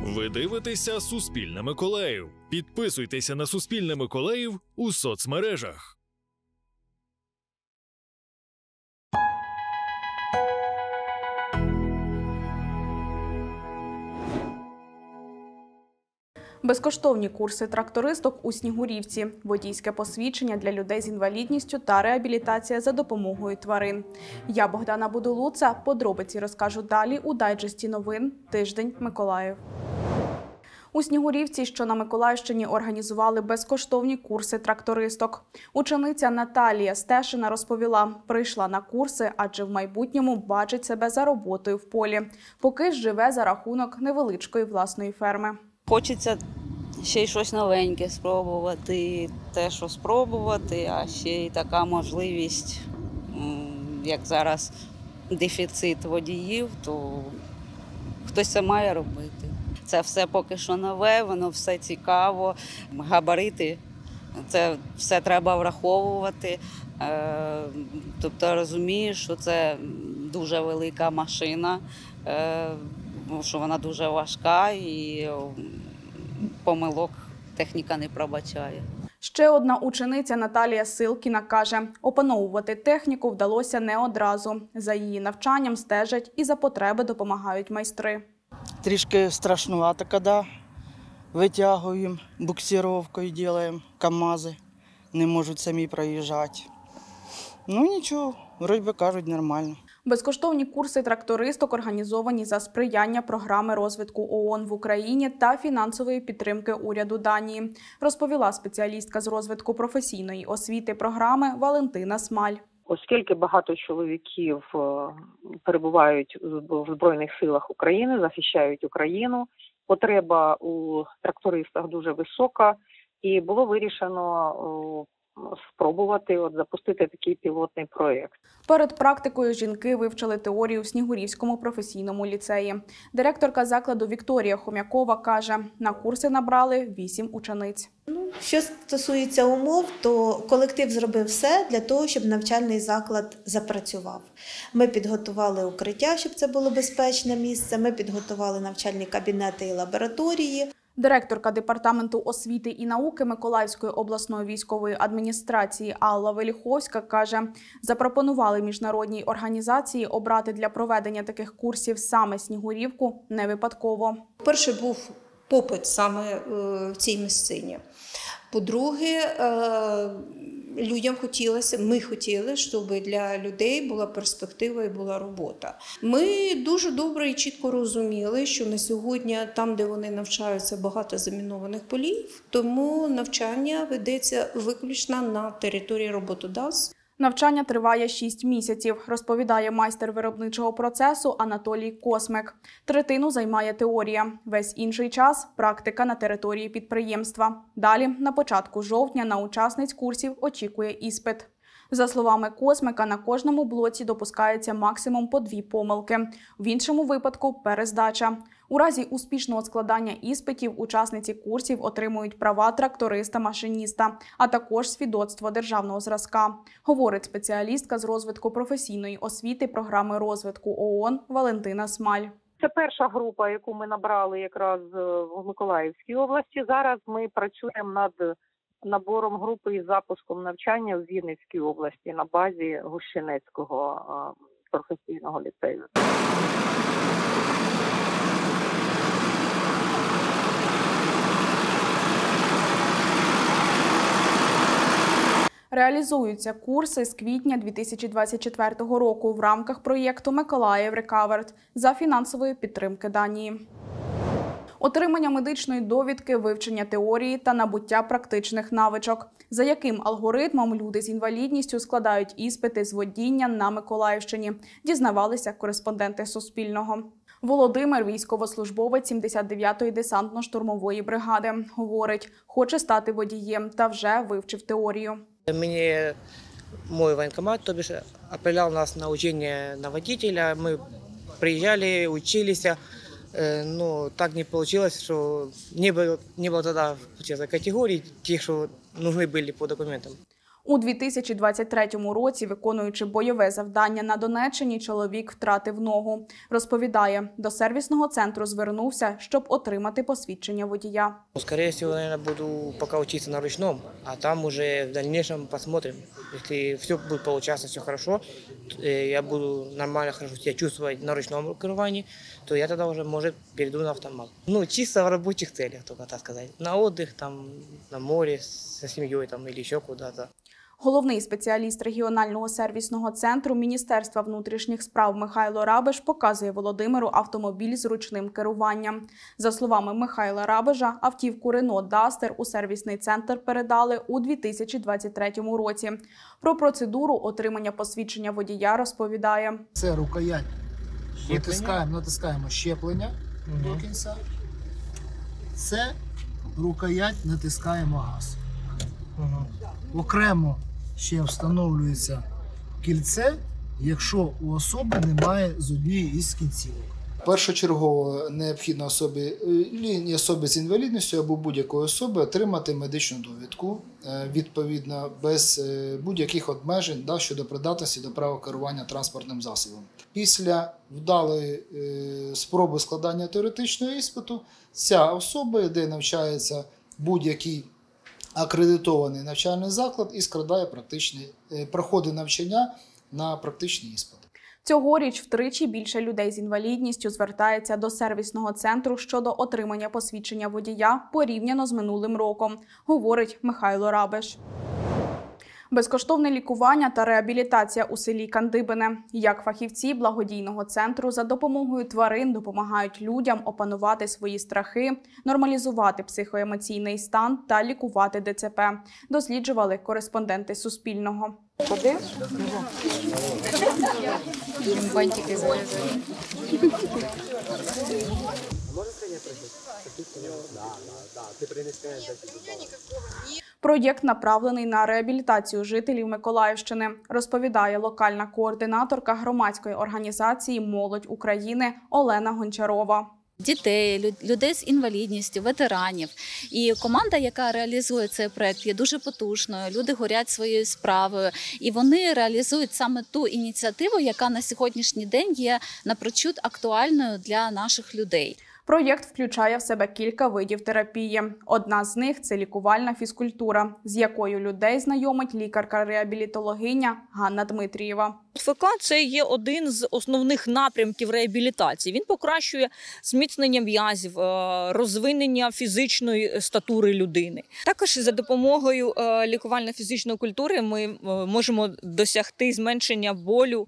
Ви дивитеся «Суспільне Миколаїв». Підписуйтеся на «Суспільне Миколаїв» у соцмережах. Безкоштовні курси трактористок у Снігурівці, водійське посвідчення для людей з інвалідністю та реабілітація за допомогою тварин. Я, Богдана Будулуца, подробиці розкажу далі у дайджесті новин «Тиждень Миколаїв». У Снігурівці, що на Миколаївщині, організували безкоштовні курси трактористок. Учениця Наталія Стешина розповіла, прийшла на курси, адже в майбутньому бачить себе за роботою в полі, поки ж живе за рахунок невеличкої власної ферми. Хочеться ще й щось новеньке спробувати, те, що спробувати, а ще й така можливість, як зараз дефіцит водіїв, то хтось це має робити. Це все поки що нове, воно все цікаво, габарити, це все треба враховувати. Тобто розумієш, що це дуже велика машина, що вона дуже важка і помилок техніка не пробачає. Ще одна учениця Наталія Силкіна каже, опановувати техніку вдалося не одразу. За її навчанням стежать і за потреби допомагають майстри. Трішки страшнувато, коли витягуємо, буксировкою робимо, КАМАЗи не можуть самі проїжджати. Ну нічого, вроді би кажуть, нормально. Безкоштовні курси трактористок організовані за сприяння програми розвитку ООН в Україні та фінансової підтримки уряду Данії, розповіла спеціалістка з розвитку професійної освіти програми Валентина Смаль. Оскільки багато чоловіків перебувають в Збройних силах України, захищають Україну, потреба у трактористах дуже висока, і було вирішено спробувати запустити такий пілотний проєкт. Перед практикою жінки вивчили теорію в Снігурівському професійному ліцеї. Директорка закладу Вікторія Хом'якова каже, на курси набрали 8 учениць. Що стосується умов, то колектив зробив все для того, щоб навчальний заклад запрацював. Ми підготували укриття, щоб це було безпечне місце, ми підготували навчальні кабінети і лабораторії. Директорка Департаменту освіти і науки Миколаївської обласної військової адміністрації Алла Веліховська каже, запропонували міжнародній організації обрати для проведення таких курсів саме Снігурівку не випадково. Перше, був попит саме в цій місцині. По-друге, людям хотілося, ми хотіли, щоб для людей була перспектива і була робота. Ми дуже добре і чітко розуміли, що на сьогодні там, де вони навчаються, багато замінованих полів, тому навчання ведеться виключно на території роботодавців. Навчання триває 6 місяців, розповідає майстер виробничого процесу Анатолій Космик. Третину займає теорія. Весь інший час – практика на території підприємства. Далі, на початку жовтня, на учасниць курсів очікує іспит. За словами Космика, на кожному блоці допускається максимум по 2 помилки. В іншому випадку – перездача. У разі успішного складання іспитів учасниці курсів отримують права тракториста-машиніста, а також свідоцтво державного зразка, говорить спеціалістка з розвитку професійної освіти програми розвитку ООН Валентина Смаль. Це перша група, яку ми набрали якраз в Миколаївській області. Зараз ми працюємо над набором групи і запуском навчання в Вінницькій області на базі Гущенецького професійного ліцею. Реалізуються курси з квітня 2024 року в рамках проєкту «Миколаїв Рекаверд» за фінансової підтримки Данії. Отримання медичної довідки, вивчення теорії та набуття практичних навичок. За яким алгоритмом люди з інвалідністю складають іспити з водіння на Миколаївщині, дізнавалися кореспонденти Суспільного. Володимир, військовослужбовець 79-ї десантно-штурмової бригади, говорить, хоче стати водієм та вже вивчив теорію. Мені мой воєнкомат, тобто, відправляв нас на навчання на водителя. Ми приїжджали, вчилися. Но так не получилось, что не было тогда категорий, тех, что нужны были по документам. У 2023 році, виконуючи бойове завдання на Донеччині, чоловік втратив ногу. Розповідає, до сервісного центру звернувся, щоб отримати посвідчення водія. Скорее всего, наверное, буду пока учиться на ручном, а там уже в дальнейшем посмотрим. Если все будет получаться, все хорошо, я буду нормально, хорошо себя чувствовать на ручном керовании, то я тогда уже, может, перейду на автомат. Ну, чисто в рабочих целях, только так сказать. На отдых, там, на море, со семьей там, или еще куда-то. Головний спеціаліст регіонального сервісного центру Міністерства внутрішніх справ Михайло Рабиш показує Володимиру автомобіль з ручним керуванням. За словами Михайла Рабижа, автівку Renault Duster у сервісний центр передали у 2023 році. Про процедуру отримання посвідчення водія розповідає. Це рукоять. Натискаємо щеплення до кінця. Це рукоять, натискаємо газ. Окремо ще встановлюється кільце, якщо у особи немає з однієї із кінцівок. Першочергово необхідно особі з інвалідністю або будь-якої особи отримати медичну довідку, відповідно, без будь-яких обмежень щодо придатності до права керування транспортним засобом. Після вдалої спроби складання теоретичного іспиту ця особа, де навчається будь-який акредитований навчальний заклад і проходить навчання на практичний іспит. Цьогоріч втричі більше людей з інвалідністю звертається до сервісного центру щодо отримання посвідчення водія порівняно з минулим роком, говорить Михайло Рабиш. Безкоштовне лікування та реабілітація у селі Кандибине. Як фахівці благодійного центру за допомогою тварин допомагають людям опанувати свої страхи, нормалізувати психоемоційний стан та лікувати ДЦП, досліджували кореспонденти Суспільного. Куди? Бантики зав'язали. Проєкт направлений на реабілітацію жителів Миколаївщини, розповідає локальна координаторка громадської організації «Молодь України» Олена Гончарова. Дітей, людей з інвалідністю, ветеранів. І команда, яка реалізує цей проєкт, є дуже потужною. Люди горять своєю справою. І вони реалізують саме ту ініціативу, яка на сьогоднішній день є напрочуд актуальною для наших людей. Проєкт включає в себе кілька видів терапії. Одна з них – це лікувальна фізкультура, з якою людей знайомить лікарка-реабілітологиня Ганна Дмитрієва. ФК – це є один з основних напрямків реабілітації. Він покращує зміцнення м'язів, розвинення фізичної статури людини. Також за допомогою лікувально-фізичної культури ми можемо досягти зменшення болю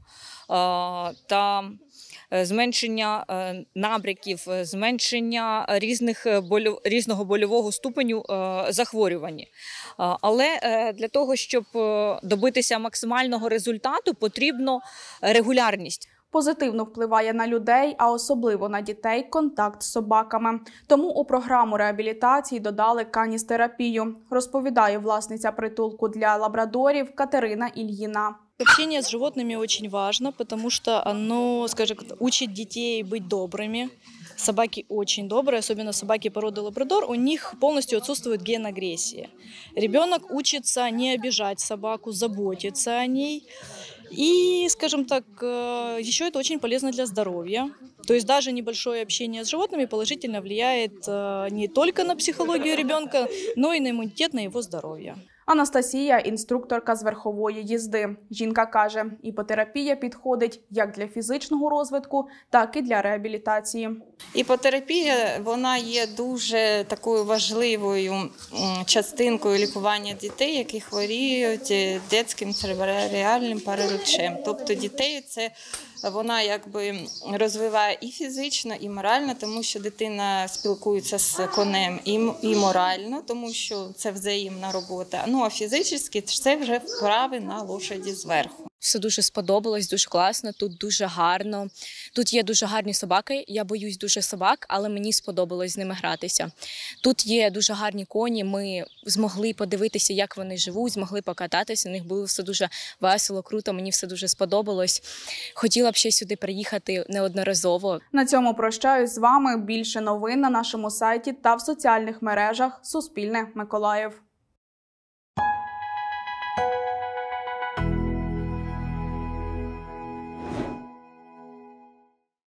та зменшення набряків, зменшення різного больового ступеню захворювань. Але для того, щоб добитися максимального результату, потрібно регулярність. Позитивно впливає на людей, а особливо на дітей, контакт з собаками. Тому у програму реабілітації додали каністерапію, розповідає власниця притулку для лабрадорів Катерина Ільїна. Общение с животными очень важно, потому что оно, скажем, учит детей быть добрыми. Собаки очень добрые, особенно собаки породы лабрадор, у них полностью отсутствует ген агрессии. Ребенок учится не обижать собаку, заботиться о ней. И, скажем так, еще это очень полезно для здоровья. То есть даже небольшое общение с животными положительно влияет не только на психологию ребенка, но и на иммунитет, на его здоровье. Анастасія – інструкторка з верхової їзди. Жінка каже, іпотерапія підходить як для фізичного розвитку, так і для реабілітації. Іпотерапія, вона є дуже такою важливою частинкою лікування дітей, які хворіють дитячим церебральним паралічем. Тобто дітей це вона якби розвиває і фізично, і морально, тому що дитина спілкується з конем і морально, тому що це взаємна робота. Ну а фізично це вже вправи на лошаді зверху. Все дуже сподобалось, дуже класно, тут дуже гарно. Тут є дуже гарні собаки, я боюсь дуже собак, але мені сподобалось з ними гратися. Тут є дуже гарні коні, ми змогли подивитися, як вони живуть, змогли покататися, у них було все дуже весело, круто, мені все дуже сподобалось. Хотіла б ще сюди приїхати неодноразово. На цьому прощаюсь з вами. Більше новин на нашому сайті та в соціальних мережах Суспільне Миколаїв.